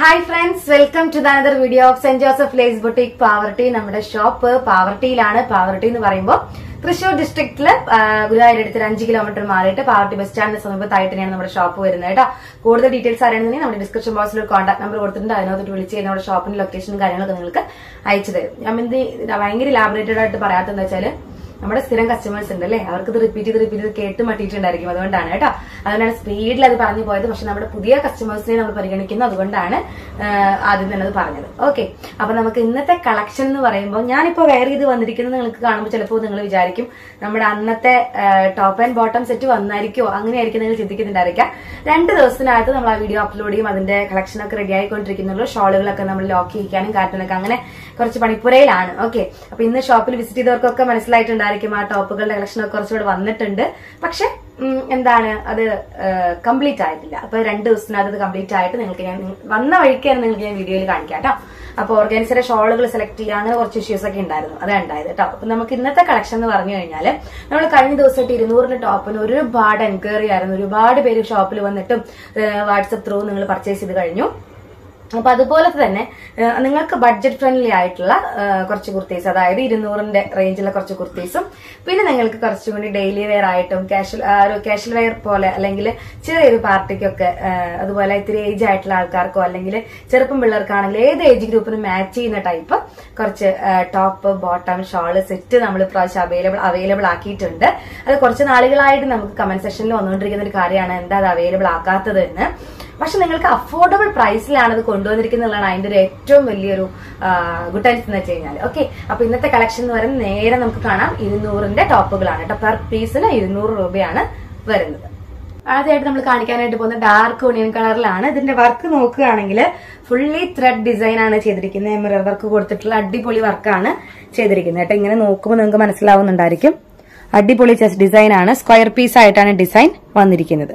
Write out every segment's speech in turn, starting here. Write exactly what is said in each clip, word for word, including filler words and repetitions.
Hi friends, welcome to the another video of Saint Joseph Lace Boutique Poverty. നമ്മുടെ shop പാവർട്ടിയിലാണ്. പാവർട്ടി എന്ന് പറയുമ്പോൾ തൃശൂർ ഡിസ്ട്രിക്റ്റില് ഗുരുവായൂരടുത്ത് അഞ്ച് കിലോമീറ്റർ മാറിയിട്ട് പാവർട്ടി ബസ് സ്റ്റാൻഡിന് സമീപത്തായിട്ട് തന്നെയാണ് നമ്മുടെ ഷോപ്പ് വരുന്നത് കേട്ടോ. കൂടുതൽ ഡീറ്റെയിൽസ് അറിയണമെങ്കിൽ നമ്മുടെ ഡിസ്ക്രിപ്ഷൻ ബോക്സിൽ ഒരു കോൺടാക്ട് നമ്പർ കൊടുത്തിട്ടുണ്ട്. അതിനകത്ത് വിളിച്ച് കഴിഞ്ഞാൽ നമ്മുടെ ഷോപ്പിന്റെ ലൊക്കേഷനും കാര്യങ്ങളൊക്കെ നിങ്ങൾക്ക് അയച്ചു തരും. ഞാൻ ഇത് ഭയങ്കര ഇലാബറേറ്റഡ് ആയിട്ട് പറയാത്തതെന്ന് വെച്ചാൽ നമ്മുടെ സ്ഥിരം കസ്റ്റമേഴ്സ് ഉണ്ട് അല്ലേ, അവർക്ക് ഇത് റിപ്പീറ്റ് ചെയ്ത് റിപ്പീറ്റ് ചെയ്ത് കേട്ട് മട്ടിയിട്ടുണ്ടായിരിക്കും. അതുകൊണ്ടാണ് കേട്ടോ, അതുകൊണ്ടാണ് സ്പീഡിൽ അത് പറഞ്ഞു പോയത്. പക്ഷെ നമ്മുടെ പുതിയ കസ്റ്റമേഴ്സിനെ നമ്മൾ പരിഗണിക്കുന്നു, അതുകൊണ്ടാണ് ആദ്യം തന്നെ അത് പറഞ്ഞത്. ഓക്കെ, അപ്പൊ നമുക്ക് ഇന്നത്തെ കളക്ഷൻ എന്ന് പറയുമ്പോൾ ഞാനിപ്പോ വേറെ ഇത് വന്നിരിക്കുന്നത് നിങ്ങൾക്ക് കാണുമ്പോൾ ചിലപ്പോൾ നിങ്ങൾ വിചാരിക്കും നമ്മുടെ അന്നത്തെ ടോപ്പ് ആൻഡ് ബോട്ടം സെറ്റ് വന്നായിരിക്കോ, അങ്ങനെയായിരിക്കും നിങ്ങൾ ചിന്തിക്കുന്നുണ്ടായിരിക്കാം. രണ്ട് ദിവസത്തിനകത്ത് നമ്മൾ ആ വീഡിയോ അപ്ലോഡ് ചെയ്യും, അതിന്റെ കളക്ഷനൊക്കെ റെഡി ആയിക്കൊണ്ടിരിക്കുന്നുള്ളൂ. ഷോളുകളൊക്കെ നമ്മൾ ലോക്ക് ചെയ്യിക്കാനും കാർട്ടൂണൊക്കെ അങ്ങനെ കുറച്ച് പണിപ്പുരയിലാണ്. ഓക്കെ, അപ്പൊ ഇന്ന് ഷോപ്പിൽ വിസിറ്റ് ചെയ്തവർക്കൊക്കെ മനസ്സിലായിട്ടുണ്ടായിരിക്കും ആ ടോപ്പുകളുടെ കളക്ഷനൊക്കെ കുറച്ചുകൂടെ വന്നിട്ടുണ്ട്. പക്ഷെ എന്താണ് അത് കംപ്ലീറ്റ് ആയിട്ടില്ല. അപ്പൊ രണ്ട് ദിവസത്തിനകത്ത് അത് കംപ്ലീറ്റ് ആയിട്ട് നിങ്ങൾക്ക് ഞാൻ വന്ന വഴിക്കാണ് നിങ്ങൾക്ക് ഞാൻ വീഡിയോയിൽ കാണിക്കാം കേട്ടോ. അപ്പൊ ഓർഗാൻസിയുടെ ഷോളുകൾ സെലക്ട് ചെയ്യുക അങ്ങനെ കുറച്ച് ഇഷ്യൂസ് ഒക്കെ ഉണ്ടായിരുന്നു, അതാണ് ഉണ്ടായത് കേട്ടോ. അപ്പൊ നമുക്ക് ഇന്നത്തെ കളക്ഷൻ എന്ന് പറഞ്ഞു കഴിഞ്ഞാൽ നമ്മൾ കഴിഞ്ഞ ദിവസമായിട്ട് ഇരുന്നൂറിന്റെ ടോപ്പിന് ഒരുപാട് എൻക്വയറി ആയിരുന്നു. ഒരുപാട് പേര് ഷോപ്പിൽ വന്നിട്ടും വാട്സപ്പ് ത്രൂ നിങ്ങൾ പർച്ചേസ് ചെയ്ത് കഴിഞ്ഞു. അപ്പൊ അതുപോലെ തന്നെ നിങ്ങൾക്ക് ബഡ്ജറ്റ് ഫ്രണ്ട്ലി ആയിട്ടുള്ള കുറച്ച് കുർത്തീസ്, അതായത് ഇരുന്നൂറിന്റെ റേഞ്ചിലെ കുറച്ച് കുർത്തീസും പിന്നെ നിങ്ങൾക്ക് കുറച്ചും കൂടി ഡെയിലി വെയർ ആയിട്ടും കാഷ്വൽ ഒരു കാഷ്വൽ വെയർ പോലെ അല്ലെങ്കിൽ ചെറിയൊരു പാർട്ടിക്കൊക്കെ, അതുപോലെ ഇത്തിരി ഏജ് ആയിട്ടുള്ള ആൾക്കാർക്കോ അല്ലെങ്കിൽ ചെറുപ്പം പിള്ളേർക്കാണെങ്കിൽ ഏത് ഏജ് ഗ്രൂപ്പിനും മാച്ച് ചെയ്യുന്ന ടൈപ്പ് കുറച്ച് ടോപ്പ് ബോട്ടം ഷോള് സെറ്റ് നമ്മൾ ഇപ്രാവശ്യം അവൈലബിൾ അവൈലബിൾ ആക്കിയിട്ടുണ്ട്. അത് കുറച്ച് നാളുകളായിട്ട് നമുക്ക് കമന്റ് സെക്ഷനിൽ വന്നുകൊണ്ടിരിക്കുന്ന ഒരു കാര്യമാണ്, എന്താ അത് അവൈലബിൾ ആക്കാത്തത് എന്ന്. പക്ഷെ നിങ്ങൾക്ക് അഫോർഡബിൾ പ്രൈസിലാണ് അത് കൊണ്ടുവന്നിരിക്കുന്നതാണ് അതിന്റെ ഒരു ഏറ്റവും വലിയൊരു ഗുഡ് ടൈംസ് എന്ന് വെച്ച് കഴിഞ്ഞാൽ. ഓക്കെ, അപ്പൊ ഇന്നത്തെ കളക്ഷൻ എന്ന് പറയുന്നത് നേരെ നമുക്ക് കാണാം ഇരുന്നൂറിന്റെ ടോപ്പുകളാണ് കേട്ടോ. പെർ പീസിന് ഇരുന്നൂറ് രൂപയാണ് വരുന്നത്. ആദ്യമായിട്ട് നമ്മൾ കാണിക്കാനായിട്ട് പോകുന്ന ഡാർക്ക് ഓണിയൻ കളറിലാണ്. ഇതിന്റെ വർക്ക് നോക്കുകയാണെങ്കിൽ ഫുള്ളി ത്രെഡ് ഡിസൈൻ ആണ് ചെയ്തിരിക്കുന്നത്. മിറർ വർക്ക് കൊടുത്തിട്ടുള്ള അടിപൊളി വർക്കാണ് ചെയ്തിരിക്കുന്നത് കേട്ടോ. ഇങ്ങനെ നോക്കുമ്പോൾ നിങ്ങൾക്ക് മനസ്സിലാവുന്നുണ്ടായിരിക്കും. അടിപൊളി ചെസ്റ്റ് ഡിസൈൻ ആണ്. സ്ക്വയർ പീസ് ആയിട്ടാണ് ഡിസൈൻ വന്നിരിക്കുന്നത്.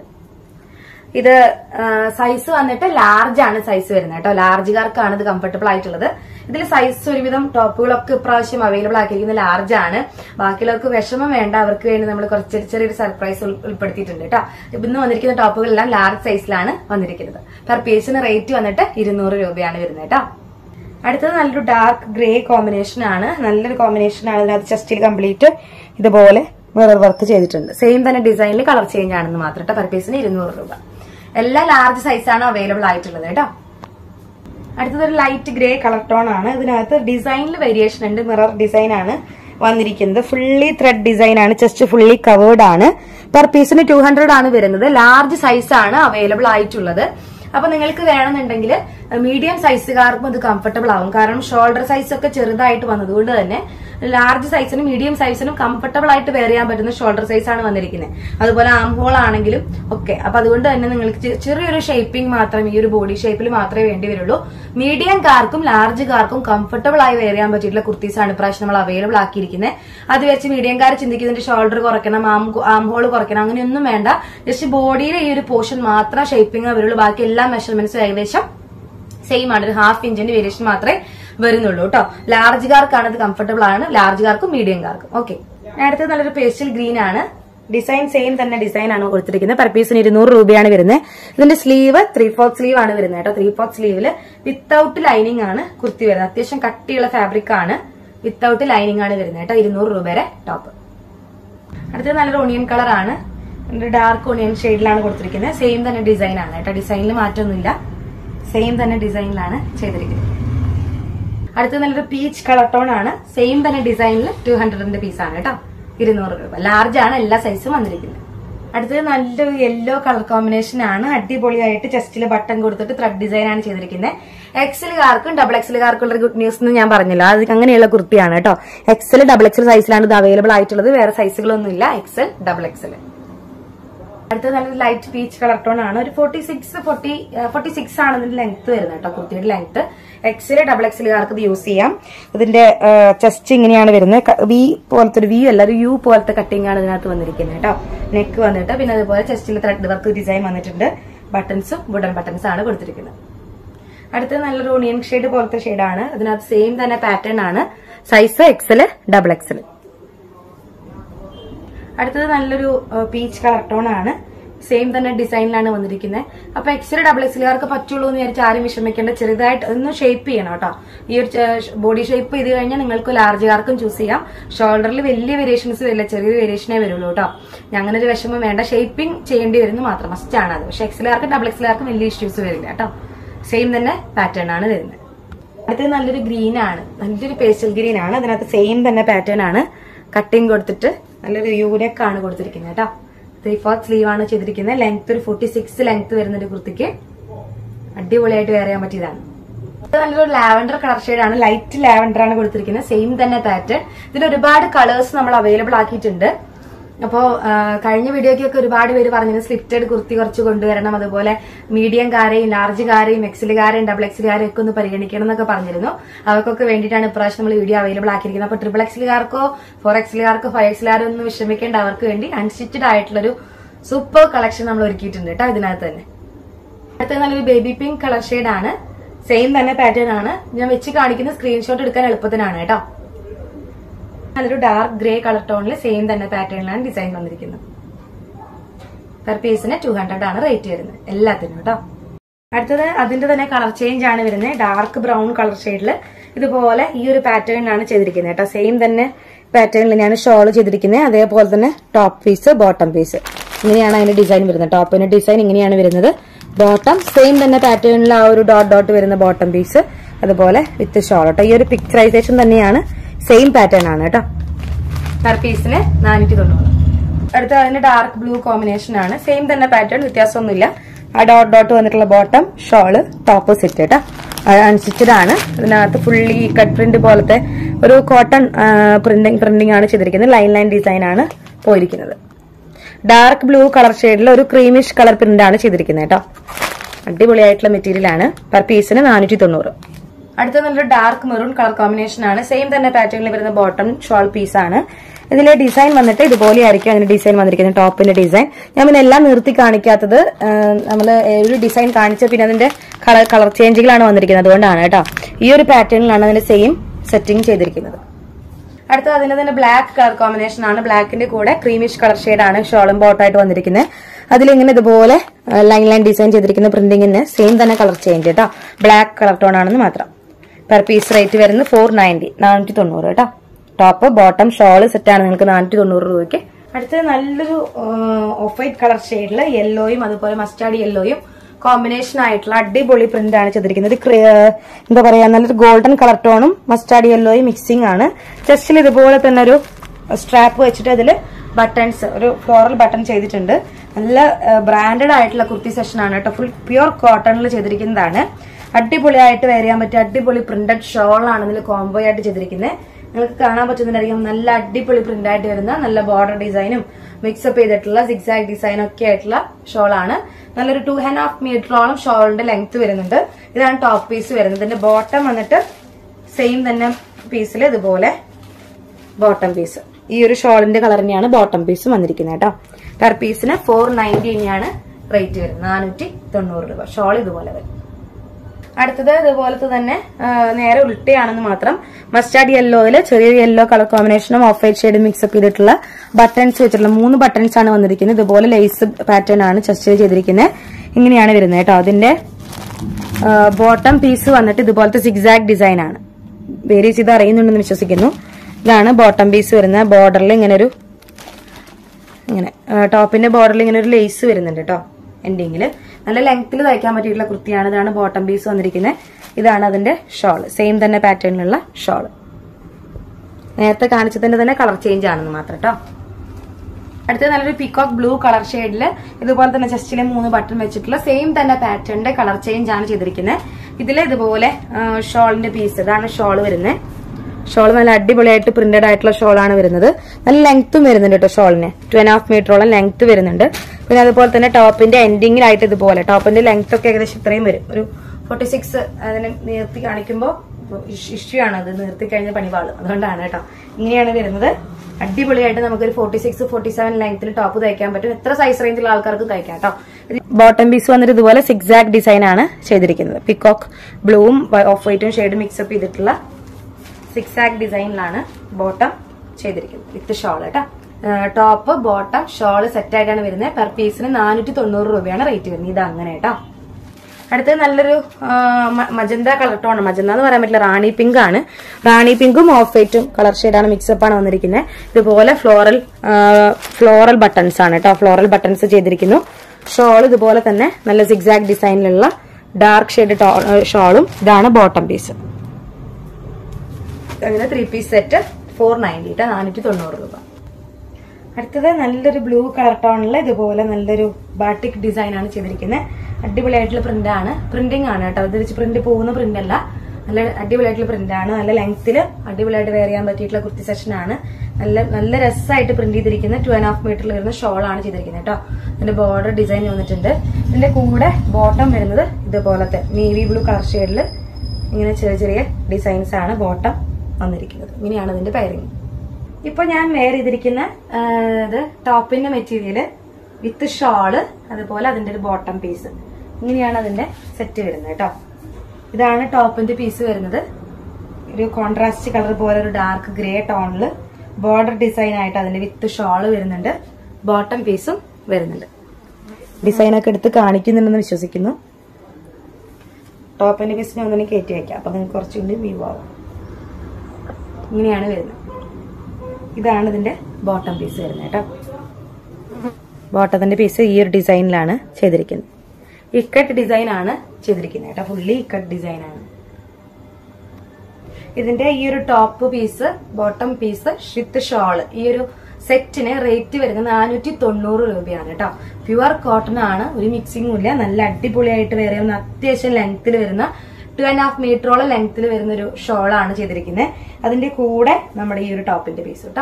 ഇത് സൈസ് വന്നിട്ട് ലാർജ് ആണ് സൈസ് വരുന്നത് കേട്ടോ. ലാർജുകാർക്കാണ് ഇത് കംഫർട്ടബിൾ ആയിട്ടുള്ളത്. ഇതിൽ സൈസ് ഒരുവിധം ടോപ്പുകളൊക്കെ ഇപ്രാവശ്യം അവൈലബിൾ ആക്കിയിരിക്കുന്നത് ലാർജ് ആണ്. ബാക്കിയുള്ളവർക്ക് വിഷമം വേണ്ട, അവർക്ക് വേണ്ടി നമ്മൾ കുറച്ച് ചെറിയൊരു സർപ്രൈസ് ഉൾപ്പെടുത്തിയിട്ടുണ്ട് കേട്ടോ. ഇന്ന് വന്നിരിക്കുന്ന ടോപ്പുകളെല്ലാം ലാർജ് സൈസിലാണ് വന്നിരിക്കുന്നത്. പെർ പീസിന് റേറ്റ് വന്നിട്ട് ഇരുന്നൂറ് രൂപയാണ് വരുന്നത് കേട്ടോ. അടുത്തത് നല്ലൊരു ഡാർക്ക് ഗ്രേ കോമ്പിനേഷൻ ആണ്. നല്ലൊരു കോമ്പിനേഷൻ ആണ്. അതിനകത്ത് ചെസ്റ്റിൽ കംപ്ലീറ്റ് ഇതുപോലെ മിറർ വർക്ക് ചെയ്തിട്ടുണ്ട്. സെയിം തന്നെ ഡിസൈനിൽ കളർ ചേഞ്ച് ആണെന്ന് മാത്രം കേട്ടോ. പെർ പീസിന് ഇരുന്നൂറ് രൂപ. എല്ലാ ലാർജ് സൈസാണ് അവൈലബിൾ ആയിട്ടുള്ളത് കേട്ടോ. അടുത്തതൊരു ലൈറ്റ് ഗ്രേ കളർ ടോൺ ആണ്. ഇതിനകത്ത് ഡിസൈനിൽ വേരിയേഷൻ ഉണ്ട്. മിറർ ഡിസൈൻ ആണ് വന്നിരിക്കുന്നത്. ഫുള്ളി ത്രെഡ് ഡിസൈൻ ആണ്. ചെസ്റ്റ് ഫുള്ളി കവേർഡ് ആണ്. പെർ പീസിന് ടു ഹൺഡ്രഡ് ആണ് വരുന്നത്. ലാർജ് സൈസാണ് അവൈലബിൾ ആയിട്ടുള്ളത്. അപ്പൊ നിങ്ങൾക്ക് വേണമെന്നുണ്ടെങ്കിൽ മീഡിയം സൈസുകാർക്കും ഇത് കംഫർട്ടബിൾ ആവും. കാരണം ഷോൾഡർ സൈസ് ഒക്കെ ചെറുതായിട്ട് വന്നതുകൊണ്ട് തന്നെ ലാർജ് സൈസിനും മീഡിയം സൈസിനും കംഫർട്ടബിൾ ആയിട്ട് വെയർ ചെയ്യാൻ പറ്റുന്ന ഷോൾഡർ സൈസ് ആണ് വന്നിരിക്കുന്നത്. അതുപോലെ ആം ഹോൾ ആണെങ്കിലും ഒക്കെ. അപ്പൊ അതുകൊണ്ട് തന്നെ നിങ്ങൾക്ക് ചെറിയൊരു ഷേപ്പിംഗ് മാത്രം, ഈ ഒരു ബോഡി ഷേപ്പിൽ മാത്രമേ വേണ്ടി വരുള്ളൂ. മീഡിയം കാർക്കും ലാർജ് കാർക്കും കംഫർട്ടബിൾ ആയി വെയർ ചെയ്യാൻ പറ്റിയിട്ടുള്ള കുർത്തീസാണ് ഇപ്രാവശ്യം നമ്മൾ അവൈലബിൾ ആക്കിയിരിക്കുന്നത്. അത് വെച്ച് മീഡിയം കാർ ചിന്തിക്കുന്നതിന്റെ ഷോൾഡർ കുറയ്ക്കണം, ആം ആം ഹോൾ കുറയ്ക്കണം, അങ്ങനെയൊന്നും വേണ്ട. ജസ്റ്റ് ബോഡിയിലെ ഈ ഒരു പോർഷൻ മാത്രം ഷേപ്പിംഗ് വരുള്ളൂ. ബാക്കി എല്ലാ മെഷർമെന്റ്സും ഏകദേശം സെയിം ആണ്. ഒരു ഹാഫ് ഇഞ്ചിന്റെ വേരിയേഷൻ മാത്രമേ വരുന്നുള്ളൂ കേട്ടോ. ലാർജുകാർക്കാണ് ഇത് കംഫർട്ടബിൾ ആണ്, ലാർജുകാർക്കും മീഡിയം കാർക്കും. ഓക്കെ, അടുത്തത് നല്ലൊരു പേസ്റ്റൽ ഗ്രീൻ ആണ്. ഡിസൈൻ സെയിം തന്നെ ഡിസൈൻ ആണ് കൊടുത്തിരിക്കുന്നത്. പെർ പീസിന് ഇരുന്നൂറ് രൂപയാണ് വരുന്നത്. ഇതിന്റെ സ്ലീവ് ത്രീ ഫോർത്ത് സ്ലീവ് ആണ് വരുന്നത് കേട്ടോ. ത്രീ ഫോർത്ത് സ്ലീവില് വിത്തൌട്ട് ലൈനിങ് ആണ് കുർത്തി വരുന്നത്. അത്യാവശ്യം കട്ടിയുള്ള ഫാബ്രിക് ആണ്. വിത്തൌട്ട് ലൈനിങ് ആണ് വരുന്നത് കേട്ടോ. ഇരുന്നൂറ് രൂപയുടെ ടോപ്പ്. അടുത്തത് നല്ലൊരു ഓണിയൻ കളർ ആണ്. ഡാർക്ക് ഓണിയൻ ഷെയ്ഡിലാണ് കൊടുത്തിരിക്കുന്നത്. സെയിം തന്നെ ഡിസൈൻ ആണ് കേട്ടോ. ഡിസൈനിൽ മാറ്റമൊന്നുമില്ല. സെയിം തന്നെ ഡിസൈനിലാണ് ചെയ്തിരിക്കുന്നത്. അടുത്തത് നല്ലൊരു പീച്ച് കളർ ടോൺ ആണ്. സെയിം തന്നെ ഡിസൈനിൽ ടു ഹൺഡ്രഡിന്റെ പീസാണ് കേട്ടോ. ഇരുന്നൂറ് രൂപ. ലാർജ് ആണ് എല്ലാ സൈസും വന്നിരിക്കുന്നത്. അടുത്തത് നല്ലൊരു യെല്ലോ കളർ കോമ്പിനേഷൻ ആണ്. അടിപൊളിയായിട്ട് ചെസ്റ്റിൽ ബട്ടൺ കൊടുത്തിട്ട് ത്രെഡ് ഡിസൈൻ ആണ് ചെയ്തിരിക്കുന്നത്. എക്സലുകാർക്കും ഡബിൾ എക്സലുകാർക്കും ഉള്ള ഗുഡ് ന്യൂസ് എന്ന് ഞാൻ പറഞ്ഞല്ലോ, അത് അങ്ങനെയുള്ള കുർത്തിയാണ് കേട്ടോ. എക്സൽ ഡബിൾ എക്സൽ സൈസിലാണ് ഇത് അവൈലബിൾ ആയിട്ടുള്ളത്. വേറെ സൈസുകളൊന്നും ഇല്ല. XL double XL. അടുത്തത് നല്ലൊരു ലൈറ്റ് പീച്ച് കളർ ടോൺ ആണ്. ഒരു forty six forty forty six ആണ് ഇതിന്റെ ലെങ്ത് വരുന്നത് കേട്ടോ. കുർത്തിയുടെ ലെങ്ത് എക്സൽ ഡബിൾ എക്സലുകാർക്ക് ഇത് യൂസ് ചെയ്യാം. ഇതിന്റെ ചെസ്റ്റ് ഇങ്ങനെയാണ് വരുന്നത്. വി പോലത്തെ ഒരു വി അല്ല, ഒരു യു പോലത്തെ കട്ടിംഗ് ആണ് ഇതിനകത്ത് വന്നിരിക്കുന്നത് കേട്ടോ. നെക്ക് വന്നിട്ട് പിന്നെ അതുപോലെ ചെസ്റ്റിൽ ത്രെഡ് വർക്ക് ഡിസൈൻ വന്നിട്ടുണ്ട്. ബട്ടൺസും വുഡൻ ബട്ടൺസ് ആണ് കൊടുത്തിരിക്കുന്നത്. അടുത്തത് നല്ലൊരു ഓണിയൻ ഷെയ്ഡ് പോലത്തെ ഷെയ്ഡാണ്. ഇതിനകത്ത് സെയിം തന്നെ പാറ്റേൺ ആണ്. Size XL double XL. അടുത്തത് നല്ലൊരു പീച്ച് കളർ ടോൺ ആണ്. സെയിം തന്നെ ഡിസൈനിലാണ് വന്നിരിക്കുന്നത്. അപ്പൊ എക്സ്റേ ഡബിൾ എക്സിലുകാർക്ക് പറ്റുള്ളൂ എന്ന് വിചാരിച്ച് ആരും വിഷമിക്കേണ്ട. ചെറുതായിട്ട് ഒന്ന് ഷേപ്പ് ചെയ്യണം കേട്ടോ. ഈ ഒരു ബോഡി ഷേപ്പ് ചെയ്ത് കഴിഞ്ഞാൽ നിങ്ങൾക്ക് ലാർജുകാർക്കും ചൂസ് ചെയ്യാം. ഷോൾഡറിൽ വലിയ വേരിയേഷൻസ് വരില്ല, ചെറിയ വേരിയേഷനേ വരുള്ളൂ കേട്ടോ. അങ്ങനെ ഒരു വിഷമം വേണ്ട. ഷേപ്പിംഗ് ചെയ്യേണ്ടി വരുന്നു മാത്രം, മസ്റ്റ് ആണ് അത്. പക്ഷെ എക്സിലുകാർക്കും ഡബിൾ എക്സിലുകാർക്കും വലിയ ഇഷ്യൂസ് വരില്ല കേട്ടോ. സെയിം തന്നെ പാറ്റേൺ ആണ് വരുന്നത്. അടുത്തത് നല്ലൊരു ഗ്രീൻ ആണ്, നല്ലൊരു പേസ്റ്റൽ ഗ്രീൻ ആണ്. അതിനകത്ത് സെയിം തന്നെ പാറ്റേൺ ആണ്. കട്ടിങ് കൊടുത്തിട്ട് നല്ലൊരു യൂനെക്ക് ആണ് കൊടുത്തിരിക്കുന്നത് കേട്ടോ. ത്രീ ഫോർത്ത് സ്ലീവ് ആണ് ചെയ്തിരിക്കുന്നത്. ലെങ്ത് ഒരു ഫോർട്ടി സിക്സ് ലെങ്ത് വരുന്ന ഒരു കുർത്തിക്ക് അടിപൊളിയായിട്ട് വെയർ ചെയ്യാൻ പറ്റിയതാണ്. ഇത് നല്ലൊരു ലാവൻഡർ കളർ ഷെയ്ഡാണ്, ലൈറ്റ് ലാവൻഡർ ആണ് കൊടുത്തിരിക്കുന്നത്. സെയിം തന്നെ പാറ്റേൺ. ഇതിൽ ഒരുപാട് കളേഴ്സ് നമ്മൾ അവൈലബിൾ ആക്കിയിട്ടുണ്ട്. അപ്പോ കഴിഞ്ഞ വീഡിയോക്കൊക്കെ ഒരുപാട് പേര് പറഞ്ഞത് സ്ലിപ്റ്റഡ് കുർത്തി കുറച്ച് കൊണ്ടുവരണം, അതുപോലെ മീഡിയം കാരെയും ലാർജ് കാരെയും എക്സിലുകാരെയും ഡബിൾ എക്സിലുകാരെയും ഒക്കെ ഒന്ന് പരിഗണിക്കണം എന്നൊക്കെ പറഞ്ഞിരുന്നു. അവർക്കൊക്കെ വേണ്ടിയിട്ടാണ് ഇപ്രാവശ്യം നമ്മൾ വീഡിയോ അവൈലബിൾ ആക്കിയിരിക്കുന്നത്. അപ്പൊ ട്രിപ്പിൾ എക്സിലുകാർക്കോ ഫോർ എക്സിലുകാർക്കോ ഫൈവ് എക്സിലുകാരോ ഒന്നും വിഷമിക്കേണ്ട. അവർക്ക് വേണ്ടി അൺസ്റ്റിച്ചഡ് ആയിട്ടുള്ളൊരു സൂപ്പർ കളക്ഷൻ നമ്മൾ ഒരുക്കിയിട്ടുണ്ട് കേട്ടോ ഇതിനകത്ത് തന്നെ. അടുത്ത നല്ലൊരു ബേബി പിങ്ക് കളർ ഷെയ്ഡ് ആണ്. സെയിം തന്നെ പാറ്റേൺ ആണ്. ഞാൻ വെച്ച് കാണിക്കുന്ന സ്ക്രീൻഷോട്ട് എടുക്കാൻ എളുപ്പത്തിനാണ് കേട്ടോ. നല്ലൊരു ഡാർക്ക് ഗ്രേ കളർ ടോണിൽ സെയിം തന്നെ പാറ്റേണിലാണ് ഡിസൈൻ വന്നിരിക്കുന്നത്. പെർ പീസിന് ടു ഹൺഡ്രഡ് ആണ് റേറ്റ് വരുന്നത് എല്ലാത്തിനും കേട്ടോ. അടുത്തത് അതിന്റെ തന്നെ കളർ ചേഞ്ച് ആണ് വരുന്നത്. ഡാർക്ക് ബ്രൗൺ കളർ ഷെയ്ഡിൽ ഇതുപോലെ ഈ ഒരു പാറ്റേണിലാണ് ചെയ്തിരിക്കുന്നത് കേട്ടോ. സെയിം തന്നെ പാറ്റേണിൽ തന്നെയാണ് ഷോൾ ചെയ്തിരിക്കുന്നത്. അതേപോലെ തന്നെ ടോപ്പ് പീസ് ബോട്ടം പീസ് ഇങ്ങനെയാണ് അതിന്റെ ഡിസൈൻ വരുന്നത്. ടോപ്പിന്റെ ഡിസൈൻ ഇങ്ങനെയാണ് വരുന്നത്. ബോട്ടം സെയിം തന്നെ പാറ്റേണിൽ ആ ഒരു ഡോട്ട് ഡോട്ട് വരുന്ന ബോട്ടം പീസ്, അതുപോലെ വിത്ത് ഷോൾ കേട്ടോ. ഈ ഒരു പിക്ചറൈസേഷൻ തന്നെയാണ്, സെയിം പാറ്റേൺ ആണ് കേട്ടോ. പെർ പീസിന് നാനൂറ്റി തൊണ്ണൂറ്. അടുത്ത അതിന് ഡാർക്ക് ബ്ലൂ കോമ്പിനേഷൻ ആണ്. സെയിം തന്നെ പാറ്റേൺ, വ്യത്യാസമൊന്നുമില്ല. ആ ഡോട്ട് ഡോട്ട് വന്നിട്ടുള്ള ബോട്ടം, ഷോള്, ടോപ്പ് സെറ്റ് കേട്ടോ. അൺസ്റ്റിച്ചഡ് ആണ്. ഇതിനകത്ത് ഫുള്ളി കട്ട് പ്രിന്റ് പോലത്തെ ഒരു കോട്ടൺ പ്രിന്റിംഗ് പ്രിന്റിംഗ് ആണ് ചെയ്തിരിക്കുന്നത്. ലൈൻ ലൈൻ ഡിസൈൻ ആണ് പോയിരിക്കുന്നത്. ഡാർക്ക് ബ്ലൂ കളർ ഷെയ്ഡിൽ ഒരു ക്രീമിഷ് കളർ പ്രിന്റ് ആണ് ചെയ്തിരിക്കുന്നത് കേട്ടോ. അടിപൊളിയായിട്ടുള്ള മെറ്റീരിയൽ ആണ്. പെർ പീസിന് നാനൂറ്റി തൊണ്ണൂറ്. അടുത്ത നല്ലൊരു ഡാർക്ക് മെറൂൺ കളർ കോമ്പിനേഷൻ ആണ്. സെയിം തന്നെ പാറ്റേണിൽ വരുന്ന ബോട്ടം ഷോൾ പീസ് ആണ്. ഇതിലെ ഡിസൈൻ വന്നിട്ട് ഇതുപോലെ ആയിരിക്കും അതിന്റെ ഡിസൈൻ വന്നിരിക്കുന്നത്. ടോപ്പിന്റെ ഡിസൈൻ ഞാൻ പിന്നെ എല്ലാം നിർത്തി കാണിക്കാത്തത്, നമ്മൾ ഒരു ഡിസൈൻ കാണിച്ച പിന്നെ അതിന്റെ കളർ കളർ ചേഞ്ചുകളാണ് വന്നിരിക്കുന്നത്, അതുകൊണ്ടാണ് കേട്ടോ. ഈ ഒരു പാറ്റേണിലാണ് അതിന്റെ സെയിം സെറ്റിംഗ് ചെയ്തിരിക്കുന്നത്. അടുത്ത അതിന്റെ തന്നെ ബ്ലാക്ക് കളർ കോമ്പിനേഷൻ ആണ്. ബ്ലാക്കിന്റെ കൂടെ ക്രീമിഷ് കളർ ഷെയ്ഡ് ആണ് ഷോളും ബോട്ടായിട്ട് വന്നിരിക്കുന്നത്. അതിലിങ്ങനെ ഇതുപോലെ ലൈൻ ലൈൻ ഡിസൈൻ ചെയ്തിരിക്കുന്ന പ്രിന്റിങ്ങിന് സെയിം തന്നെ കളർ ചേഞ്ച് കേട്ടോ. ബ്ലാക്ക് കളർ ടോൺ ആണെന്ന് മാത്രം. പെർ പീസ് റേറ്റ് വരുന്നത് ഫോർ നയൻറ്റി നാനൂറ്റി തൊണ്ണൂറ് കേട്ടോ. ടോപ്പ് ബോട്ടം ഷോള് സെറ്റാണ് നിങ്ങൾക്ക് നാനൂറ്റി തൊണ്ണൂറ് രൂപയ്ക്ക്. അടുത്തത് നല്ലൊരു ഓഫ് വൈറ്റ് കളർ ഷെയ്ഡില് യെല്ലോയും അതുപോലെ മസ്റ്റാർഡ് യെല്ലോയും കോമ്പിനേഷൻ ആയിട്ടുള്ള അടിപൊളി പ്രിന്റ് ആണ് ചെയ്തിരിക്കുന്നത്. എന്താ പറയാ, നല്ലൊരു ഗോൾഡൻ കളർ ടോണും മസ്റ്റാർഡ് യെല്ലോയും മിക്സിംഗ് ആണ്. ജസ്റ്റിൽ ഇതുപോലെ തന്നെ ഒരു സ്ട്രാപ്പ് വെച്ചിട്ട് അതിൽ ബട്ടൺസ്, ഒരു ഫ്ലോറൽ ബട്ടൺ ചെയ്തിട്ടുണ്ട്. നല്ല ബ്രാൻഡഡ് ആയിട്ടുള്ള കുർത്തി സെഷൻ ആണ് കേട്ടോ. ഫുൾ പ്യുർ കോട്ടണിൽ ചെയ്തിരിക്കുന്നതാണ്. അടിപൊളിയായിട്ട് വെയർ ചെയ്യാൻ പറ്റിയ അടിപൊളി പ്രിന്റഡ് ഷോൾ ആണ് ഇതിൽ കോംബോ ആയിട്ട് ചെയ്തിരിക്കുന്നത്. നിങ്ങൾക്ക് കാണാൻ പറ്റുന്നുണ്ടായിരിക്കും. നല്ല അടിപൊളി പ്രിന്റ് ആയിട്ട് വരുന്ന നല്ല ബോർഡർ ഡിസൈനും മിക്സപ്പ് ചെയ്തിട്ടുള്ള സിക്സാക് ഡിസൈൻ ഒക്കെ ആയിട്ടുള്ള ഷോളാണ്. നല്ലൊരു ടു ആൻഡ് ഹാഫ് മീറ്ററോളം ഷോളിന്റെ ലെങ്ത് വരുന്നുണ്ട്. ഇതാണ് ടോപ്പ് പീസ് വരുന്നത്. ഇതിന്റെ ബോട്ടം വന്നിട്ട് സെയിം തന്നെ പീസിൽ ഇതുപോലെ ബോട്ടം പീസ്, ഈ ഒരു ഷോളിന്റെ കളർ തന്നെയാണ് ബോട്ടം പീസും വന്നിരിക്കുന്നത് കേട്ടോ. പെർ പീസിന് ഫോർ നയൻറ്റി തന്നെയാണ് റേറ്റ് വരുന്നത്, നാനൂറ്റി തൊണ്ണൂറ് രൂപ. ഷോൾ ഇതുപോലെ വരും. അടുത്തത് ഇതുപോലത്തെ തന്നെ നേരെ ഉൾട്ടയാണെന്ന് മാത്രം. മസ്റ്റാർഡ് യെല്ലോയില് ചെറിയ യെല്ലോ കളർ കോമ്പിനേഷനും ഓഫ് വൈറ്റ് ഷെയ്ഡ് മിക്സപ്പ് ചെയ്തിട്ടുള്ള ബട്ടൺസ് വെച്ചിട്ടുള്ള മൂന്ന് ബട്ടൺസ് ആണ് വന്നിരിക്കുന്നത്. ഇതുപോലെ ലേസ് പാറ്റേൺ ആണ് ചെസ്റ്റ് ചെയ്തിരിക്കുന്നത്. ഇങ്ങനെയാണ് വരുന്നത് കേട്ടോ. അതിന്റെ ബോട്ടം പീസ് വന്നിട്ട് ഇതുപോലത്തെ സിക്സാക് ഡിസൈൻ ആണ്. വേരിയസ് ഇത് അറിയുന്നുണ്ടെന്ന് വിശ്വസിക്കുന്നു. ഇതാണ് ബോട്ടം പീസ് വരുന്നത്. ബോർഡറിൽ ഇങ്ങനെ ഒരു ഇങ്ങനെ ടോപ്പിന്റെ ബോർഡറിൽ ഇങ്ങനെ ഒരു ലേസ് വരുന്നുണ്ട് കേട്ടോ. എൻഡിങ്ങില് നല്ല ലെങ്ത്തിൽ തയ്ക്കാൻ പറ്റിയിട്ടുള്ള കുർത്തിയാണ്. ഇതാണ് ബോട്ടം പീസ് വന്നിരിക്കുന്നത്. ഇതാണ് അതിന്റെ ഷോള്. സെയിം തന്നെ പാറ്റേണിലുള്ള ഷോള്. നേരത്തെ കാണിച്ചതിന്റെ തന്നെ കളർ ചേഞ്ച് ആണെന്ന് മാത്രം കേട്ടോ. അടുത്തത് നല്ലൊരു പീകോക്ക് ബ്ലൂ കളർ ഷെയ്ഡില് ഇതുപോലെ തന്നെ ചെസ്റ്റിലെ മൂന്ന് ബട്ടൺ വെച്ചിട്ടുള്ള സെയിം തന്നെ പാറ്റേണിന്റെ കളർ ചേഞ്ച് ആണ് ചെയ്തിരിക്കുന്നത്. ഇതിൽ ഇതുപോലെ ഷോളിന്റെ പീസ്, ഇതാണ് ഷോള് വരുന്നത്. ഷോൾ നല്ല അടിപൊളിയായിട്ട് പ്രിന്റഡ് ആയിട്ടുള്ള ഷോളാണ് വരുന്നത്. നല്ല ലെങ്ത്തും വരുന്നുണ്ട് കേട്ടോ. ഷോളിന് ടു ആൻഡ് ഹാഫ് മീറ്ററോളം ലെങ്ത് വരുന്നുണ്ട്. പിന്നെ അതുപോലെ തന്നെ ടോപ്പിന്റെ എൻഡിങ്ങിലായിട്ട് ഇതുപോലെ ടോപ്പിന്റെ ലെങ്ത് ഒക്കെ ഏകദേശം ഇത്രയും വരും. ഒരു ഫോർട്ടി സിക്സ് അതിന് നിർത്തി കാണിക്കുമ്പോൾ ഇഷ്യൂ ആണ്, അത് നിർത്തി കഴിഞ്ഞ പണിപാളും. അതുകൊണ്ടാണ് കേട്ടോ ഇങ്ങനെയാണ് വരുന്നത്. അടിപൊളിയായിട്ട് നമുക്കൊരു ഫോർട്ടി സിക്സ് ഫോർട്ടി സെവൻ ലെങ്ത്തിൽ ടോപ്പ് തയ്ക്കാൻ പറ്റും. എത്ര സൈസ് റേഞ്ചിലുള്ള ആൾക്കാർക്ക് തയ്ക്കാം കേട്ടോ. ബോട്ടം പീസ് വന്നിട്ട് ഇതുപോലെ സിക്സാക് ഡിസൈൻ ആണ് ചെയ്തിരിക്കുന്നത്. പിക്കോക്ക് ബ്ലൂവും ഓഫ് വൈറ്റും ഷെയ്ഡ് മിക്സപ്പ് ചെയ്തിട്ടുള്ള സിക്സാക് ഡിസൈനിലാണ് ബോട്ടം ചെയ്തിരിക്കുന്നത് വിത്ത് ഷോൾ കേട്ടോ. ടോപ്പ് ബോട്ടം ഷോള് സെറ്റ് ആയിട്ടാണ് വരുന്നത്. പെർ പീസിന് നാനൂറ്റി തൊണ്ണൂറ് രൂപയാണ് റേറ്റ് വരുന്നത്. ഇത് അങ്ങനെ കേട്ടോ. അടുത്തത് നല്ലൊരു മജന്ത കളർ ടോൺ, മജന്ത എന്ന് പറയാൻ പറ്റില്ല, റാണി പിങ്ക് ആണ്. റാണി പിങ്കും ഓഫ് വൈറ്റും കളർ ഷെയ്ഡാണ്, മിക്സപ്പ് ആണ് വന്നിരിക്കുന്നത്. ഇതുപോലെ ഫ്ലോറൽ ഫ്ലോറൽ ബട്ടൺസ് ആണ് കേട്ടോ, ഫ്ലോറൽ ബട്ടൺസ് ചെയ്തിരിക്കുന്നു. ഷോൾ ഇതുപോലെ തന്നെ നല്ല സിഗ്സാഗ് ഡിസൈനിലുള്ള ഡാർക്ക് ഷെയ്ഡ് ഷോളും. ഇതാണ് ബോട്ടം പീസ്. അങ്ങനെ three piece set four ninety കേട്ടോ, നാനൂറ്റി തൊണ്ണൂറ് രൂപ. അടുത്തത് നല്ലൊരു ബ്ലൂ കളർ ടോണില് ഇതുപോലെ നല്ലൊരു ബാട്ടിക് ഡിസൈൻ ആണ് ചെയ്തിരിക്കുന്നത്. അടിപൊളിയായിട്ടുള്ള പ്രിന്റ് ആണ്, പ്രിന്റിംഗ് ആണ് കേട്ടോ. ഇത് വെച്ച് പ്രിന്റ് പോകുന്ന പ്രിന്റ് അല്ല, നല്ല അടിപൊളിയായിട്ടുള്ള പ്രിന്റ് ആണ്. നല്ല ലെങ്ത്തിൽ അടിപൊളിയായിട്ട് വെയർ ചെയ്യാൻ പറ്റിയിട്ടുള്ള കുർത്തി സെക്ഷൻ ആണ്. നല്ല നല്ല രസമായിട്ട് പ്രിന്റ് ചെയ്തിരിക്കുന്ന ടു ആൻഡ് ഹാഫ് മീറ്ററിൽ വരുന്ന ഷോൾ ആണ് ചെയ്തിരിക്കുന്നത് കേട്ടോ. ഇതിന്റെ ബോർഡർ ഡിസൈൻ വന്നിട്ടുണ്ട്. ഇതിന്റെ കൂടെ ബോട്ടം വരുന്നത് ഇതുപോലത്തെ നേവി ബ്ലൂ കളർ ഷെയ്ഡിൽ ഇങ്ങനെ ചെറിയ ചെറിയ ഡിസൈൻസ് ആണ് ബോട്ടം വന്നിരിക്കുന്നത്. ഇങ്ങനെയാണ് ഇതിന്റെ പെയറിംഗ്. ഇപ്പൊ ഞാൻ വെയർ ചെയ്തിരിക്കുന്ന ഇത് ടോപ്പിന്റെ മെറ്റീരിയൽ വിത്ത് ഷോള്, അതുപോലെ അതിന്റെ ഒരു ബോട്ടം പീസ്. ഇങ്ങനെയാണ് അതിന്റെ സെറ്റ് വരുന്നത് കേട്ടോ. ഇതാണ് ടോപ്പിന്റെ പീസ് വരുന്നത്. ഒരു കോൺട്രാസ്റ്റ് കളർ പോലെ ഒരു ഡാർക്ക് ഗ്രേ ടോണില് ബോർഡർ ഡിസൈൻ ആയിട്ട് അതിന്റെ വിത്ത് ഷോള് വരുന്നുണ്ട്. ബോട്ടം പീസും വരുന്നുണ്ട്. ഡിസൈനൊക്കെ എടുത്ത് കാണിക്കുന്നുണ്ടെന്ന് വിശ്വസിക്കുന്നു. ടോപ്പിന്റെ പീസിനെ ഒന്നിനെ കയറ്റി വയ്ക്കാം, അപ്പൊ നിങ്ങൾക്ക് കുറച്ചുകൂടി വ്യൂ ആവും. ഇങ്ങനെയാണ് വരുന്നത്. ഇതാണ് ഇതിന്റെ ബോട്ടം പീസ് വരുന്നത് കേട്ടോ. ബോട്ടത്തിന്റെ പീസ് ഈ ഒരു ഡിസൈനിലാണ് ചെയ്തിരിക്കുന്നത്. ഇക്കട്ട് ഡിസൈൻ ആണ് ചെയ്തിരിക്കുന്നത് കേട്ടോ. ഫുള്ളി ഇക്കട്ട് ഡിസൈൻ ആണ്. ഇതിന്റെ ഈ ഒരു top piece, bottom piece with shawl, ഈ ഒരു സെറ്റിന് റേറ്റ് വരുന്നത് നാനൂറ്റി തൊണ്ണൂറ് രൂപയാണ് കേട്ടോ. പ്യുവർ കോട്ടൺ ആണ്, ഒരു മിക്സിംഗും ഇല്ല. നല്ല അടിപൊളിയായിട്ട് വേറെ ചെയ്യുന്ന അത്യാവശ്യം ലെങ്ത്തിൽ വരുന്ന ടു ആൻഡ് ഹാഫ് മീറ്ററോളം ലെങ്ത്തിൽ വരുന്ന ഒരു ഷോളാണ് ചെയ്തിരിക്കുന്നത്. അതിന്റെ കൂടെ നമ്മുടെ ഈ ഒരു ടോപ്പിന്റെ പീസ് കേട്ടോ.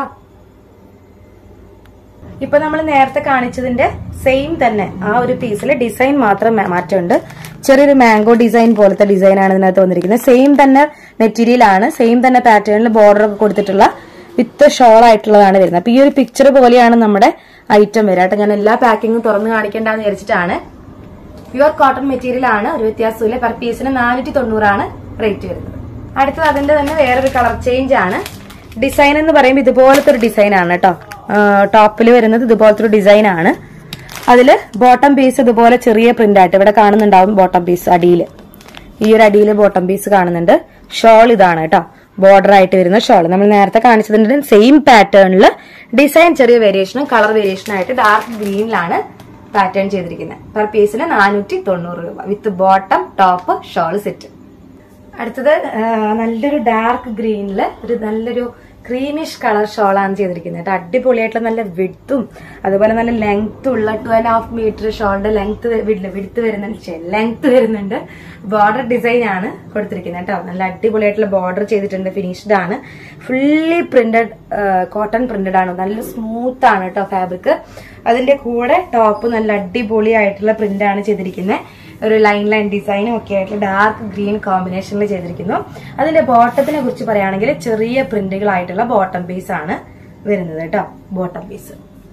ഇപ്പൊ നമ്മൾ നേരത്തെ കാണിച്ചതിന്റെ സെയിം തന്നെ ആ ഒരു പീസിൽ ഡിസൈൻ മാത്രം മാറ്റമുണ്ട്. ചെറിയൊരു മാംഗോ ഡിസൈൻ പോലത്തെ ഡിസൈൻ ആണ് ഇതിനകത്ത് വന്നിരിക്കുന്നത്. സെയിം തന്നെ മെറ്റീരിയൽ ആണ്, സെയിം തന്നെ പാറ്റേണിൽ ബോർഡർ ഒക്കെ കൊടുത്തിട്ടുള്ള വിത്ത് ഷോൾ ആയിട്ടുള്ളതാണ് വരുന്നത്. അപ്പൊ ഈ ഒരു പിക്ചർ പോലെയാണ് നമ്മുടെ ഐറ്റം വരിക കേട്ടോ. ഞാൻ എല്ലാ പാക്കിങ്ങും തുറന്ന് കാണിക്കേണ്ടെന്ന് വിചാരിച്ചിട്ടാണ്. പ്യുവർ കോട്ടൺ മെറ്റീരിയൽ ആണ്, ഒരു വ്യത്യാസമില്ല. പെർ പീസിന് നാനൂറ്റി തൊണ്ണൂറാണ് റേറ്റ് വരുന്നത്. അടുത്തത് അതിന്റെ തന്നെ വേറൊരു കളർ ചേഞ്ച് ആണ്. ഡിസൈൻ എന്ന് പറയുമ്പോൾ ഇതുപോലത്തെ ഒരു ഡിസൈൻ ആണ് കേട്ടോ. ടോപ്പിൽ വരുന്നത് ഇതുപോലത്തെ ഒരു ഡിസൈൻ ആണ്. അതില് ബോട്ടം പീസ് ഇതുപോലെ ചെറിയ പ്രിന്റ് ആയിട്ട് ഇവിടെ കാണുന്നുണ്ടാവും. ബോട്ടം പീസ് അടിയിൽ, ഈ ഒരു അടിയിൽ ബോട്ടം പീസ് കാണുന്നുണ്ട്. ഷോൾ ഇതാണ് കേട്ടോ, ബോർഡർ ആയിട്ട് വരുന്ന ഷോൾ. നമ്മൾ നേരത്തെ കാണിച്ചതിന്റെ സെയിം പാറ്റേണിൽ ഡിസൈൻ ചെറിയ വേരിയേഷനും കളർ വേരിയേഷനും ആയിട്ട് ഡാർക്ക് ഗ്രീനിലാണ് പാറ്റേൺ ചെയ്തിരിക്കുന്നത്. പെർ പീസിന് നാനൂറ്റി തൊണ്ണൂറ് രൂപ with bottom top shawl set. അടുത്തത് നല്ലൊരു ഡാർക്ക് ഗ്രീനില് ഒരു നല്ലൊരു ക്രീമിഷ് കളർ ഷോളാണ് ചെയ്തിരിക്കുന്നത് കേട്ടോ. അടിപൊളിയായിട്ടുള്ള നല്ല വിഡ്ത്തും അതുപോലെ നല്ല ലെങ്ത്തും ഉള്ള ടു ആൻഡ് ഹാഫ് മീറ്റർ ഷോളിന്റെ ലെങ്ത് വിഡ്ത്ത് വരുന്നുണ്ട് ലെങ്ത് വരുന്നുണ്ട്. ബോർഡർ ഡിസൈൻ ആണ് കൊടുത്തിരിക്കുന്നത് കേട്ടോ. നല്ല അടിപൊളിയായിട്ടുള്ള ബോർഡർ ചെയ്തിട്ടുണ്ട്. ഫിനിഷ്ഡ് ആണ്. ഫുള്ളി പ്രിന്റഡ് കോട്ടൺ പ്രിന്റഡ് ആണ്. നല്ല സ്മൂത്ത് ആണ് കേട്ടോ ഫാബ്രിക്. അതിന്റെ കൂടെ ടോപ്പ് നല്ല അടിപൊളിയായിട്ടുള്ള പ്രിന്റ് ആണ് ചെയ്തിരിക്കുന്നത്. ഒരു ലൈൻ ലൈൻ ഡിസൈനും ഒക്കെ ആയിട്ട് ഡാർക്ക് ഗ്രീൻ കോമ്പിനേഷനിൽ ചെയ്തിരിക്കുന്നു. അതിന്റെ ബോട്ടത്തിനെ കുറിച്ച് പറയുകയാണെങ്കിൽ ചെറിയ പ്രിന്റുകളായിട്ടുള്ള ബോട്ടം പീസ് ആണ് വരുന്നത് കേട്ടോ. Bottom piece,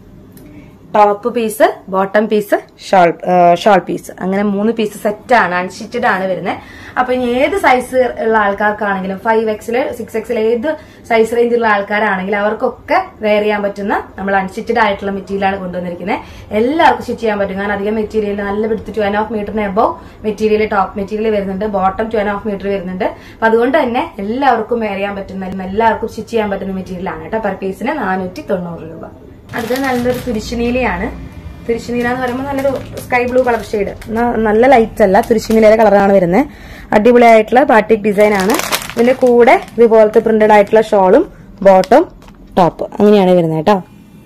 top piece, bottom piece, shawl shawl piece, അങ്ങനെ മൂന്ന് പീസ് സെറ്റ് ആണ്. അൺസ്റ്റിച്ചഡ് ആണ് വരുന്നത്. അപ്പൊ ഇനി ഏത് സൈസ് ഉള്ള ആൾക്കാർക്കാണെങ്കിലും ഫൈവ് എക്സില് സിക്സ് എക്സിൽ ഏത് സൈസ് റേഞ്ചിലുള്ള ആൾക്കാരാണെങ്കിലും അവർക്കൊക്കെ വെയർ ചെയ്യാൻ പറ്റുന്ന നമ്മൾ അൺസ്റ്റിച്ചഡ് ആയിട്ടുള്ള മെറ്റീരിയലാണ് കൊണ്ടുവന്നിരിക്കുന്നത്. എല്ലാവർക്കും സ്റ്റിച്ച് ചെയ്യാൻ പറ്റും. കാരണം അധികം മെറ്റീരിയൽ നല്ല എടുത്ത് ടു ആൻഡ് ഹാഫ് മീറ്ററിന് എബവ് മെറ്റീരിയൽ ടോപ്പ് മെറ്റീരിയൽ വരുന്നുണ്ട്. Bottom two and half metre വരുന്നുണ്ട്. അപ്പൊ അതുകൊണ്ട് തന്നെ എല്ലാവർക്കും വെയർ ചെയ്യാൻ പറ്റുന്ന എല്ലാവർക്കും സ്റ്റിച്ച് ചെയ്യാൻ പറ്റുന്ന മെറ്റീരിയലാണ് കേട്ടോ. പെർ പീസിന് നാനൂറ്റി തൊണ്ണൂറ് രൂപ. അടുത്തത് നല്ലൊരു തുരിശുനീലയാണ്. തുരിശുനീല എന്ന് പറയുമ്പോൾ നല്ലൊരു സ്കൈ ബ്ലൂ കളർ ഷെയ്ഡ്, നല്ല ലൈറ്റ് അല്ല, തുരിശുനീലയുടെ കളറാണ് വരുന്നത്. അടിപൊളിയായിട്ടുള്ള ബാറ്റിക് ഡിസൈൻ ആണ്. ഇതിന്റെ കൂടെ ഇതുപോലത്തെ പ്രിന്റഡ് ആയിട്ടുള്ള ഷോളും ബോട്ടം ടോപ്പ് അങ്ങനെയാണ് വരുന്നത് കേട്ടോ.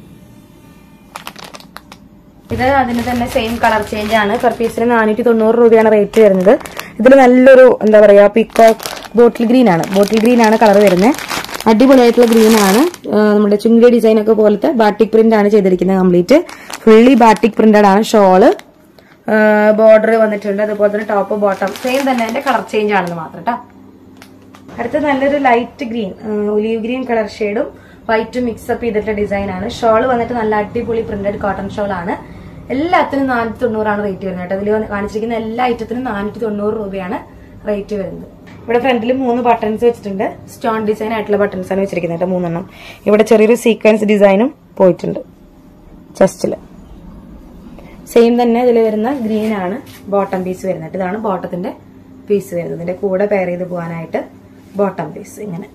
ഇത് അതിന് തന്നെ സെയിം കളർ ചേഞ്ച് ആണ്. പെർ പീസിന് നാനൂറ്റി തൊണ്ണൂറ് രൂപയാണ് റേറ്റ് വരുന്നത്. ഇതിൽ നല്ലൊരു എന്താ പറയാ പീക്കോക്ക് ബോട്ടിൽ ഗ്രീൻ ആണ്. ബോട്ടിൽ ഗ്രീൻ ആണ് കളർ വരുന്നത്. അടിപൊളിയായിട്ടുള്ള ഗ്രീൻ ആണ്. നമ്മുടെ ചുങ്കി ഡിസൈൻ ഒക്കെ പോലത്തെ ബാറ്റിക് പ്രിന്റ് ആണ് ചെയ്തിരിക്കുന്നത്. കംപ്ലീറ്റ് ഫുള്ളി ബാറ്റിക് പ്രിന്റഡ് ആണ്. ഷോള് ബോർഡർ വന്നിട്ടുണ്ട്. അതുപോലെ തന്നെ ടോപ്പ് ബോട്ടം സെയിം തന്നെ. അതിന്റെ കളർ ചേഞ്ച് ആണെന്ന് മാത്രം കേട്ടോ. അടുത്ത നല്ലൊരു light green, olive green colour ഷെയ്ഡും വൈറ്റും മിക്സപ്പ് ചെയ്തിട്ടുള്ള ഡിസൈൻ ആണ്. ഷോള് വന്നിട്ട് നല്ല അടിപൊളി പ്രിന്റഡ് കോട്ടൺ ഷോൾ ആണ്. എല്ലാത്തിനും നാനൂറ്റി തൊണ്ണൂറാണ് റേറ്റ് വരുന്നത് കേട്ടോ. ഇതിൽ കാണിച്ചിരിക്കുന്ന എല്ലാ ഐറ്റത്തിനും നാനൂറ്റി തൊണ്ണൂറ് രൂപയാണ് റേറ്റ് വരുന്നത്. ഇവിടെ ഫ്രണ്ടിൽ മൂന്ന് ബട്ടൺസ് വെച്ചിട്ടുണ്ട്. സ്റ്റോൺ ഡിസൈൻ ആയിട്ടുള്ള ബട്ടൺസ് ആണ് വെച്ചിരിക്കുന്നത് കേട്ടോ, മൂന്നെണ്ണം. ഇവിടെ ചെറിയൊരു സീക്വൻസ് ഡിസൈനും പോയിട്ടുണ്ട് ചെസ്റ്റില്. സെയിം തന്നെ ഇതിൽ വരുന്ന ഗ്രീൻ ആണ് ബോട്ടം പീസ് വരുന്നത്. ഇതാണ് ബോട്ടത്തിന്റെ പീസ് വരുന്നത്. ഇതിന്റെ കൂടെ പെയർ ചെയ്ത് പോകാനായിട്ട് ബോട്ടം പീസ് ഇങ്ങനെ.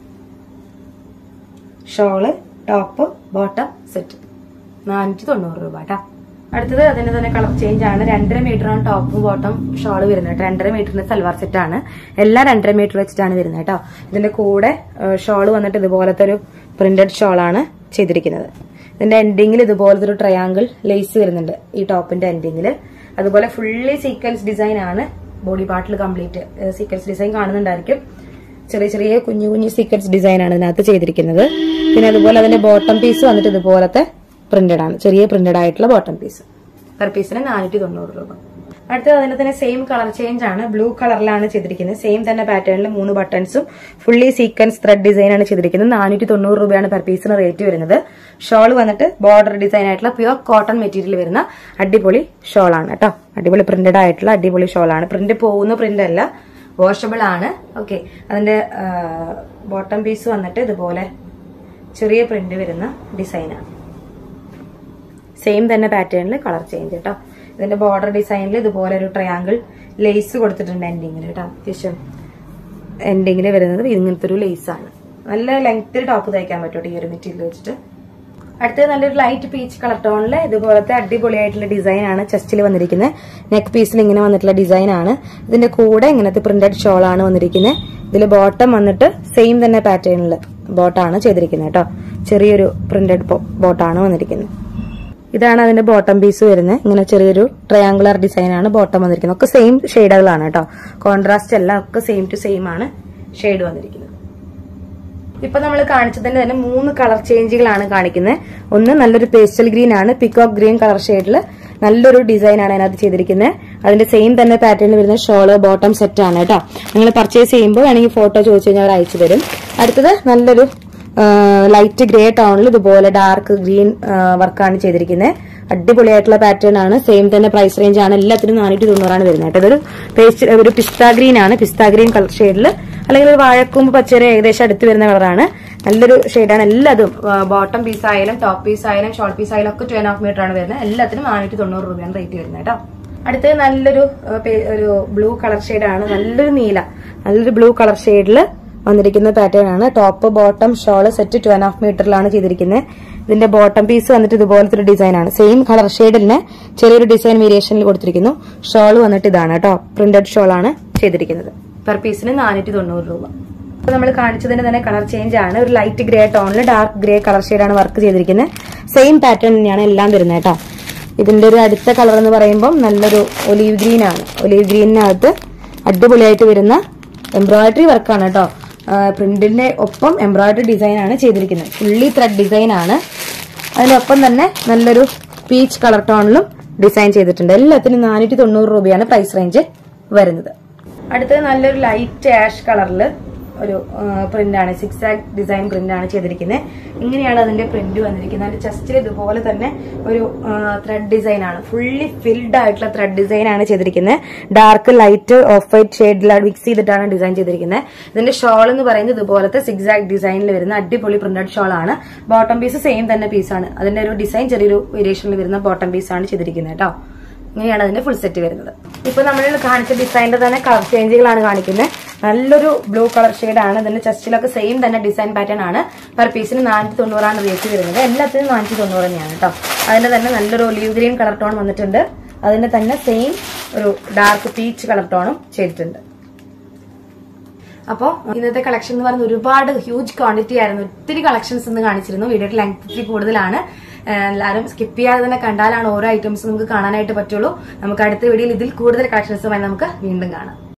ഷോള്, ടോപ്പ്, ബോട്ടം സെറ്റ് നാനൂറ്റി തൊണ്ണൂറ് രൂപ കേട്ടോ. അടുത്തത് അതിന്റെ തന്നെ കളർ ചേഞ്ച് ആണ്. രണ്ടര മീറ്റർ ആണ് ടോപ്പ് ബോട്ടം ഷോള് വരുന്നത്. രണ്ടര മീറ്ററിന്റെ സൽവാർ സെറ്റ് ആണ്. എല്ലാം രണ്ടര മീറ്റർ വെച്ചിട്ടാണ് വരുന്നത് കേട്ടോ. ഇതിന്റെ കൂടെ ഷോള് വന്നിട്ട് ഇതുപോലത്തെ ഒരു പ്രിന്റഡ് ഷോളാണ് ചെയ്തിരിക്കുന്നത്. ഇതിന്റെ എൻഡിങ്ങിൽ ഇതുപോലത്തെ ഒരു ട്രയാങ്കിൾ ലേസ് വരുന്നുണ്ട് ഈ ടോപ്പിന്റെ എൻഡിങ്ങിൽ. അതുപോലെ ഫുള്ളി സീക്വൻസ് ഡിസൈൻ ആണ്. ബോഡി പാർട്ടിൽ കംപ്ലീറ്റ് സീക്വൻസ് ഡിസൈൻ കാണുന്നുണ്ടായിരിക്കും. ചെറിയ ചെറിയ കുഞ്ഞു കുഞ്ഞു സീക്വൻസ് ഡിസൈൻ ആണ് ഇതിനകത്ത് ചെയ്തിരിക്കുന്നത്. പിന്നെ അതുപോലെ അതിന്റെ ബോട്ടം പീസ് വന്നിട്ട് ഇതുപോലത്തെ പ്രിന്റഡ് ആണ്. ചെറിയ പ്രിന്റഡ് ആയിട്ടുള്ള ബോട്ടം പീസ്. പെർ പീസിന് നാനൂറ്റി തൊണ്ണൂറ് രൂപ. അടുത്തത് അതിന്റെ തന്നെ സെയിം കളർ ചേഞ്ച് ആണ്. ബ്ലൂ കളറിലാണ് ചെയ്തിരിക്കുന്നത്. സെയിം തന്നെ പാറ്റേണിൽ മൂന്ന് ബട്ടൺസും ഫുള്ളി സീക്വൻസ് ത്രെഡ് ഡിസൈൻ ആണ് ചെയ്തിരിക്കുന്നത്. നാനൂറ്റി തൊണ്ണൂറ് രൂപയാണ് പെർ പീസിന് റേറ്റ് വരുന്നത്. ഷോൾ വന്നിട്ട് ബോർഡർ ഡിസൈൻ ആയിട്ടുള്ള പ്യുവർ കോട്ടൺ മെറ്റീരിയൽ വരുന്ന അടിപൊളി ഷോൾ ആണ് കേട്ടോ. അടിപൊളി പ്രിന്റഡ് ആയിട്ടുള്ള അടിപൊളി ഷോൾ ആണ്. പ്രിന്റ് പോകുന്ന പ്രിന്റ് അല്ല, വാഷബിൾ ആണ്. ഓക്കെ, അതിന്റെ ബോട്ടം പീസ് വന്നിട്ട് ഇതുപോലെ ചെറിയ പ്രിന്റ് വരുന്ന ഡിസൈനാണ്. സെയിം തന്നെ പാറ്റേണിൽ കളർ ചേഞ്ച് കേട്ടോ. ഇതിന്റെ ബോർഡർ ഡിസൈനിൽ ഇതുപോലെ ഒരു ട്രയാങ്കിൾ ലേസ് കൊടുത്തിട്ടുണ്ട് എൻഡിങ്ങിൽ കേട്ടോ. അത്യാവശ്യം എൻഡിങ്ങിൽ വരുന്നത് ഇങ്ങനത്തെ ഒരു ലേസ് ആണ്. നല്ല ലെങ്ത്തിൽ ടോപ്പ് തയ്ക്കാൻ പറ്റും ഈ ഒരു മെറ്റീരിയൽ വെച്ചിട്ട്. അടുത്തത് നല്ലൊരു ലൈറ്റ് പീച്ച് കളർ ടോണില് ഇതുപോലത്തെ അടിപൊളിയായിട്ടുള്ള ഡിസൈൻ ആണ് ചെസ്റ്റിൽ വന്നിരിക്കുന്നത്. നെക്ക് പീസിൽ ഇങ്ങനെ വന്നിട്ടുള്ള ഡിസൈൻ ആണ്. ഇതിന്റെ കൂടെ ഇങ്ങനത്തെ പ്രിന്റഡ് ഷോൾ ആണ് വന്നിരിക്കുന്നത്. ഇതിൽ ബോട്ടം വന്നിട്ട് സെയിം തന്നെ പാറ്റേണിൽ ബോട്ടാണ് ചെയ്തിരിക്കുന്നത് കേട്ടോ. ചെറിയൊരു പ്രിന്റഡ് ബോട്ടാണ് വന്നിരിക്കുന്നത്. ഇതാണ് അതിന്റെ ബോട്ടം പീസ് വരുന്നത്. ഇങ്ങനെ ചെറിയൊരു ട്രയാങ്കുലർ ഡിസൈൻ ആണ് ബോട്ടം വന്നിരിക്കുന്നത്. ഒക്കെ സെയിം ഷെയ്ഡുകളാണ് കേട്ടോ. കോൺട്രാസ്റ്റ് എല്ലാം ഒക്കെ സെയിം ടു സെയിം ആണ് ഷെയ്ഡ് വന്നിരിക്കുന്നത്. ഇപ്പൊ നമ്മൾ കാണിച്ചതിന്റെ തന്നെ മൂന്ന് കളർ ചേഞ്ചുകളാണ് കാണിക്കുന്നത്. ഒന്ന് നല്ലൊരു പേസ്റ്റൽ ഗ്രീൻ ആണ്. പിക്കോക്ക് ഗ്രീൻ കളർ ഷെയ്ഡിൽ നല്ലൊരു ഡിസൈൻ ആണ് അതിനകത്ത് ചെയ്തിരിക്കുന്നത്. അതിന്റെ സെയിം തന്നെ പാറ്റേണിൽ വരുന്ന ഷോള് ബോട്ടം സെറ്റ് ആണ് കേട്ടോ. നിങ്ങൾ പർച്ചേസ് ചെയ്യുമ്പോൾ വേണമെങ്കിൽ ഫോട്ടോ ചോദിച്ചു കഴിഞ്ഞാൽ അവർ അയച്ചു തരും. അടുത്തത് നല്ലൊരു ലൈറ്റ് ഗ്രേ ടോണിൽ ഇതുപോലെ ഡാർക്ക് ഗ്രീൻ വർക്കാണ് ചെയ്തിരിക്കുന്നത്. അടിപൊളിയായിട്ടുള്ള പാറ്റേൺ ആണ്. സെയിം തന്നെ പ്രൈസ് റേഞ്ച് ആണ്. എല്ലാത്തിനും നാനൂറ്റി തൊണ്ണൂറാണ് വരുന്നത് കേട്ടോ. ഇതൊരു പേസ്റ്റ് ഒരു പിസ്ത ഗ്രീൻ ആണ്. പിസ്ത ഗ്രീൻ കളർ ഷെയ്ഡിൽ അല്ലെങ്കിൽ ഒരു വാഴക്കൂമ്പ് പച്ചരി ഏകദേശം അടുത്ത് വരുന്ന കളറാണ്. നല്ലൊരു ഷെയ്ഡാണ്. എല്ലാതും ബോട്ടം പീസ് ആയാലും ടോപ്പ് പീസ് ആയാലും ഷോർട്ട് പീസ് ആയാലും ഒക്കെ ടു ആൻഡ് ഹാഫ് മീറ്റർ ആണ് വരുന്നത്. എല്ലാത്തിനും നാനൂറ്റി തൊണ്ണൂറ് രൂപയാണ് റേറ്റ് വരുന്നത് കേട്ടോ. അടുത്തത് നല്ലൊരു ഒരു ബ്ലൂ കളർ ഷെയ്ഡാണ്. നല്ലൊരു നീല നല്ലൊരു ബ്ലൂ കളർ ഷെയ്ഡിൽ വന്നിരിക്കുന്ന പാറ്റേൺ ആണ്. Top bottom shawl set two and half മീറ്ററിലാണ് ചെയ്തിരിക്കുന്നത്. ഇതിന്റെ ബോട്ടം പീസ് വന്നിട്ട് ഇതുപോലത്തെ ഒരു ഡിസൈൻ ആണ്. സെയിം കളർ ഷെയ്ഡിന് ചെറിയൊരു ഡിസൈൻ വേരിയേഷനിൽ കൊടുത്തിരിക്കുന്നു. ഷോള് വന്നിട്ട് ഇതാണ് കേട്ടോ. പ്രിന്റഡ് ഷോളാണ് ചെയ്തിരിക്കുന്നത്. പെർ പീസിന് നാനൂറ്റി തൊണ്ണൂറ് രൂപ. അപ്പൊ നമ്മൾ കാണിച്ചതിന്റെ തന്നെ കളർ ചേഞ്ച് ആണ്. ഒരു ലൈറ്റ് ഗ്രേ ടോണിൽ ഡാർക്ക് ഗ്രേ കളർ ഷെയ്ഡാണ് വർക്ക് ചെയ്തിരിക്കുന്നത്. സെയിം പാറ്റേൺ തന്നെയാണ് എല്ലാം വരുന്നത് കേട്ടോ. ഇതിന്റെ ഒരു അടുത്ത കളർ എന്ന് പറയുമ്പോൾ നല്ലൊരു ഒലീവ് ഗ്രീൻ ആണ്. ഒലീവ് ഗ്രീനിനകത്ത് അടിപൊളിയായിട്ട് വരുന്ന എംബ്രോയിഡറി വർക്കാണ് കേട്ടോ. പ്രിന്റിന്റെ ഒപ്പം എംബ്രോയിഡറി ഡിസൈൻ ആണ് ചെയ്തിരിക്കുന്നത്. ഫുള്ളി ത്രെഡ് ഡിസൈൻ ആണ്. അതിനൊപ്പം തന്നെ നല്ലൊരു പീച്ച് കളർ ടോണിലും ഡിസൈൻ ചെയ്തിട്ടുണ്ട്. എല്ലാത്തിനും നാനൂറ്റി തൊണ്ണൂറ് രൂപയാണ് പ്രൈസ് റേഞ്ച് വരുന്നത്. അടുത്തത് നല്ലൊരു ലൈറ്റ് ആഷ് കളറിൽ ഒരു പ്രിന്റ് ആണ്. സിക്സ് ആക് ഡിസൈൻ പ്രിന്റ് ആണ് ചെയ്തിരിക്കുന്നത്. ഇങ്ങനെയാണ് അതിന്റെ പ്രിന്റ് വന്നിരിക്കുന്നത്. അതിന്റെ ചെസ്റ്റിൽ ഇതുപോലെ തന്നെ ഒരു ത്രെഡ് ഡിസൈൻ ആണ്. ഫുള്ളി ഫിൽഡ് ആയിട്ടുള്ള ത്രെഡ് ഡിസൈൻ ആണ് ചെയ്തിരിക്കുന്നത്. ഡാർക്ക് ലൈറ്റ് ഓഫ് വൈറ്റ് ഷെയ്ഡിലാണ് മിക്സ് ചെയ്തിട്ടാണ് ഡിസൈൻ ചെയ്തിരിക്കുന്നത്. ഇതിന്റെ ഷോൾ എന്ന് പറയുന്നത് ഇതുപോലത്തെ സിക്സ് ആക് ഡിസൈനിൽ വരുന്ന അടിപൊളി പ്രിന്റഡ് ഷോൾ ആണ്. ബോട്ടം പീസ് സെയിം തന്നെ പീസാണ്. അതിന്റെ ഒരു ഡിസൈൻ ചെറിയൊരു വേരിയേഷനിൽ വരുന്ന ബോട്ടം പീസ് ആണ് ചെയ്തിരിക്കുന്നത് കേട്ടോ. ഇങ്ങനെയാണ് അതിന്റെ ഫുൾ സെറ്റ് വരുന്നത്. ഇപ്പൊ നമ്മൾ കാണിച്ച ഡിസൈനിന്റെ തന്നെ കളർ ചേഞ്ചുകളാണ് കാണിക്കുന്നത്. നല്ലൊരു ബ്ലൂ കളർ ഷെയ്ഡാണ്. ഇതിന്റെ ചെസ്റ്റിലൊക്കെ സെയിം തന്നെ ഡിസൈൻ പാറ്റേൺ ആണ്. പെർ പീസിന് നാനൂറ്റി തൊണ്ണൂറാണ് റേറ്റ് വരുന്നത്. എല്ലാത്തിനും നാനൂറ്റി തൊണ്ണൂറ് തന്നെയാണ് കേട്ടോ. അതിന്റെ തന്നെ നല്ലൊരു ഒലീവ് ഗ്രീൻ കളർ ടോൺ വന്നിട്ടുണ്ട്. അതിന്റെ തന്നെ സെയിം ഒരു ഡാർക്ക് പീച്ച് കളർ ടോണും ചെയ്തിട്ടുണ്ട്. അപ്പോൾ ഇന്നത്തെ കളക്ഷൻ എന്ന് പറയുന്നത് ഒരുപാട് ഹ്യൂജ് ക്വാണ്ടിറ്റി ആയിരുന്നു. ഒത്തിരി കളക്ഷൻസ് ഇന്ന് കാണിച്ചിരുന്നു. വീഡിയോയുടെ ലെങ്ത് ഇത്തിരി കൂടുതലാണ്. എല്ലാവരും സ്കിപ്പ് ചെയ്യാതെ തന്നെ കണ്ടാലാണ് ഓരോ ഐറ്റംസ് നമുക്ക് കാണാനായിട്ട് പറ്റുള്ളൂ. നമുക്ക് അടുത്ത വീഡിയോയിൽ ഇതിൽ കൂടുതൽ കളക്ഷൻസുമായി നമുക്ക് വീണ്ടും കാണാം.